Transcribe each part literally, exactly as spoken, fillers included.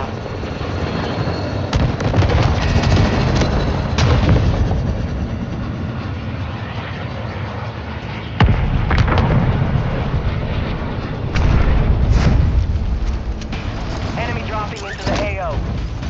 Enemy dropping into the A O.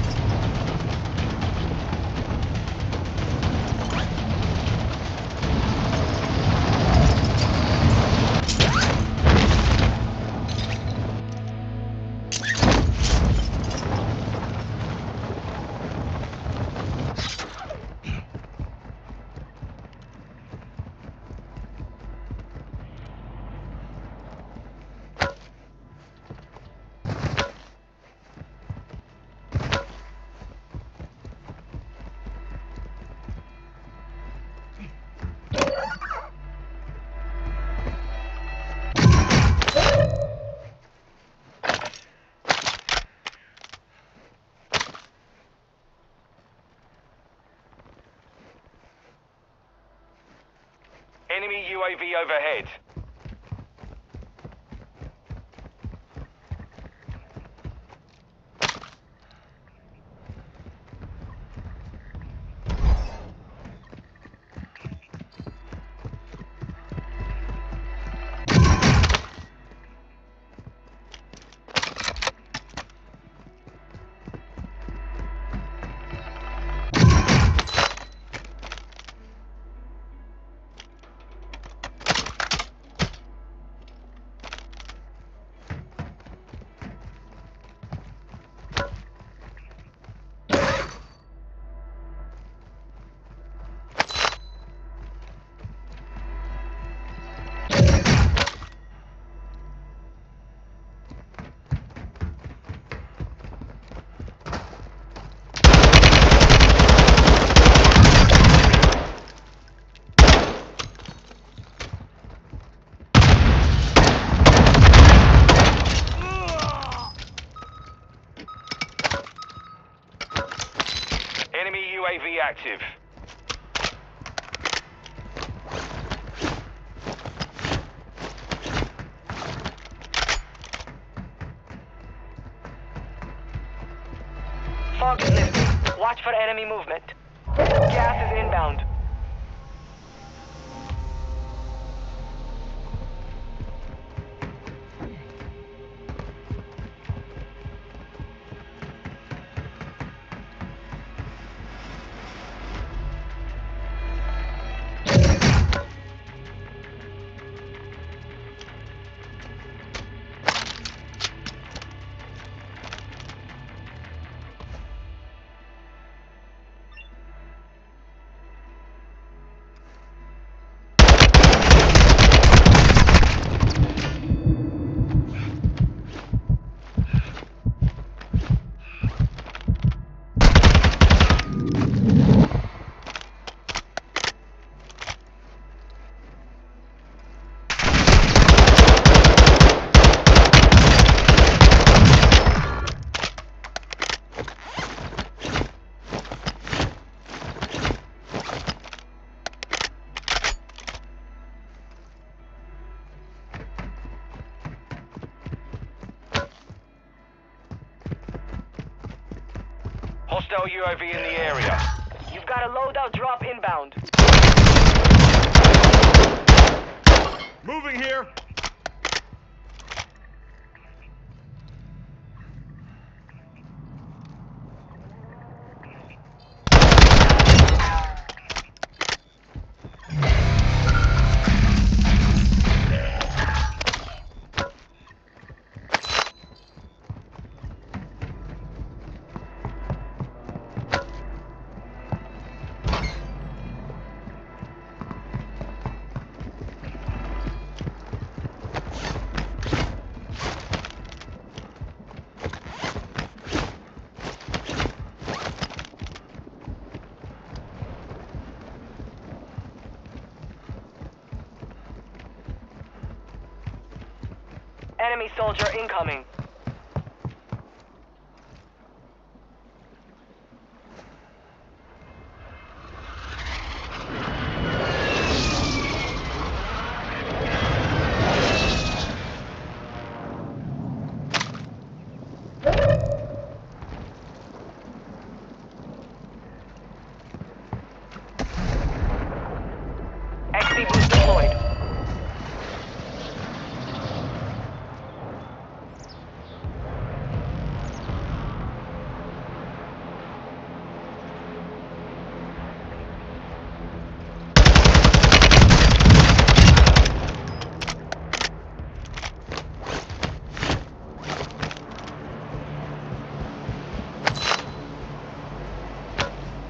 Enemy U A V overhead. Enemy U A V active. Fog is lifting. Watch for enemy movement. Gas is inbound. Hostile U A V in the area. You've got a loadout drop inbound. Moving here. Enemy soldier incoming.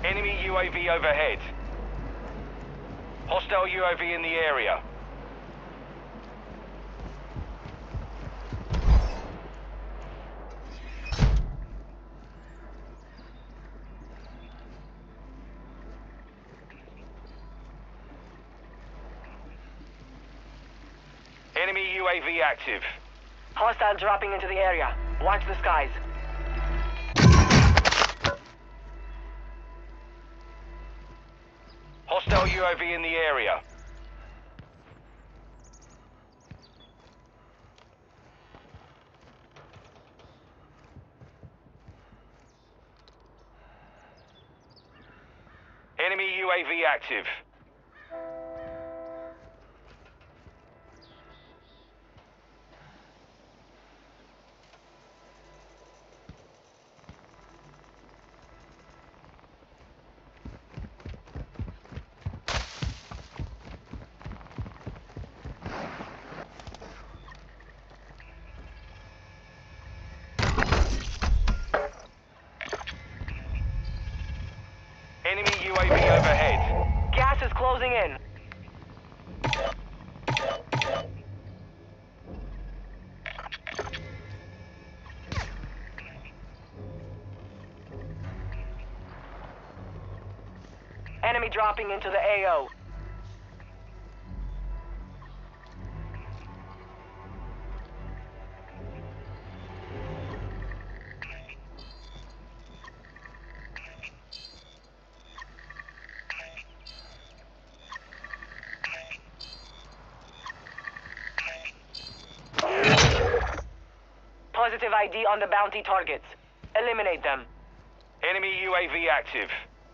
Enemy U A V overhead. Hostile U A V in the area. Enemy U A V active. Hostile dropping into the area. Watch the skies. Hostile U A V in the area. Enemy U A V active. Enemy U A V overhead. Gas is closing in. Enemy dropping into the A O. Positive I D on the bounty targets. Eliminate them. Enemy U A V active.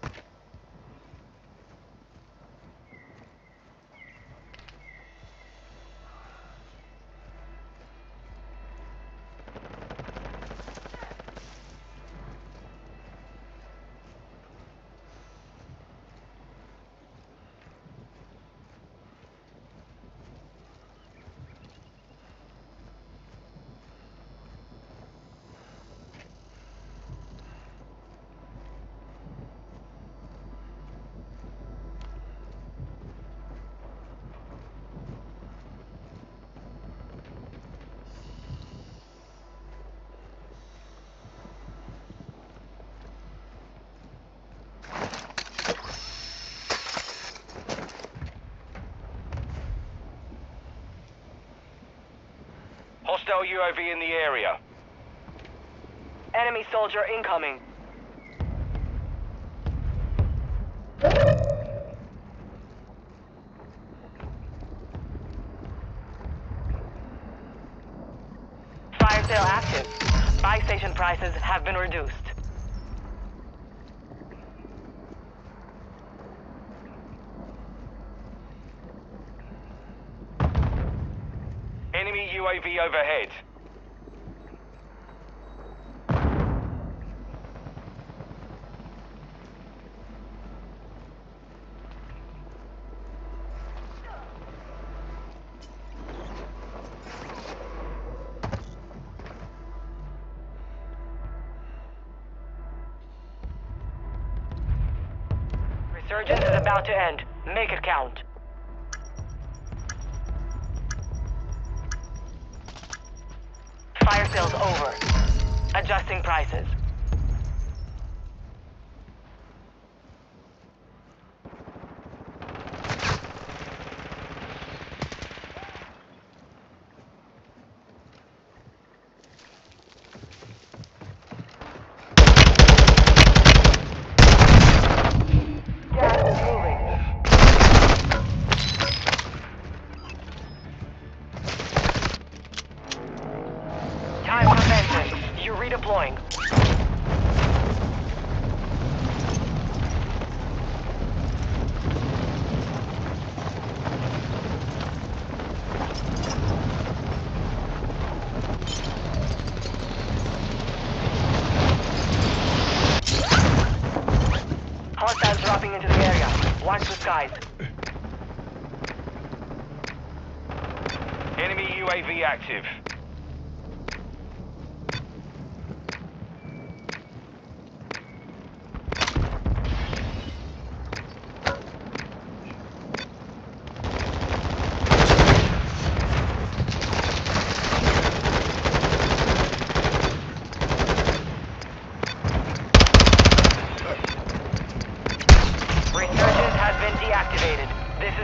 Hostile U A V in the area. Enemy soldier incoming. Fire sale active. Buy station prices have been reduced. Enemy U A V overhead. Resurgence is about to end. Make it count. Fire sales over. Adjusting prices. Gas is moving. Time for vengeance. You're redeploying. Hostiles dropping into the area. Watch the skies. Enemy U A V active.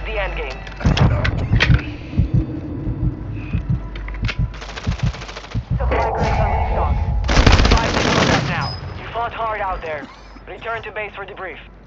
the end game. Supply crates are restocked. Five to load up now. You fought hard out there. Return to base for debrief.